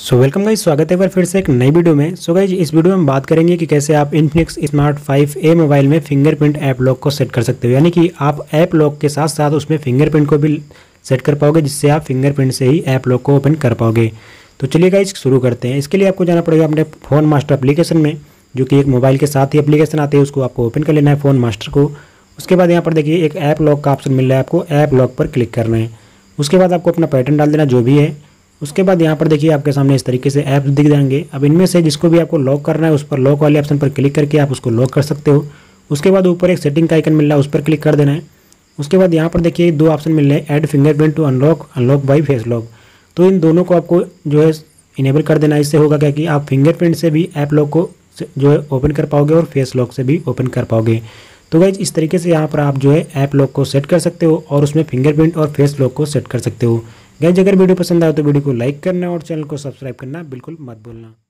Welcome guys, स्वागत है एक बार फिर से एक नई वीडियो में। गाइस इस वीडियो में हम बात करेंगे कि कैसे आप इन्फिनिक्स स्मार्ट 5A मोबाइल में फिंगरप्रिंट ऐप लॉक को सेट कर सकते हो। यानी कि आप ऐप लॉक के साथ साथ उसमें फिंगरप्रिंट को भी सेट कर पाओगे, जिससे आप फिंगरप्रिंट से ही ऐप लॉक को ओपन कर पाओगे। तो चलिए गाइस शुरू करते हैं। इसके लिए आपको जाना पड़ेगा अपने फ़ोन मास्टर एप्लीकेशन में, जो कि एक मोबाइल के साथ ही एप्लीकेशन आते हैं, उसको आपको ओपन कर लेना है फ़ोन मास्टर को। उसके बाद यहाँ पर देखिए एक ऐप लॉक का ऑप्शन मिल रहा है, आपको ऐप लॉक पर क्लिक करना है। उसके बाद आपको अपना पैटर्न डाल देना जो भी है। उसके बाद यहाँ पर देखिए आपके सामने इस तरीके से ऐप्स दिख जाएंगे। अब इनमें से जिसको भी आपको लॉक करना है उस पर लॉक वाले ऑप्शन पर क्लिक करके आप उसको लॉक कर सकते हो। उसके बाद ऊपर एक सेटिंग का आइकन मिल रहा है, उस पर क्लिक कर देना है। उसके बाद यहाँ पर देखिए दो ऑप्शन मिल रहे हैं, add fingerprint to unlock by face lock. तो इन दोनों को आपको जो है इनेबल कर देना। इससे होगा क्या कि आप फिंगरप्रिंट से भी ऐप लॉक को जो है ओपन कर पाओगे और फेस लॉक से भी ओपन कर पाओगे। तो गाइज इस तरीके से यहाँ पर आप जो है ऐप लॉक को सेट कर सकते हो और उसमें फिंगरप्रिंट और फेस लॉक को सेट कर सकते हो। गाइज अगर वीडियो पसंद आए तो वीडियो को लाइक करना और चैनल को सब्सक्राइब करना बिल्कुल मत भूलना।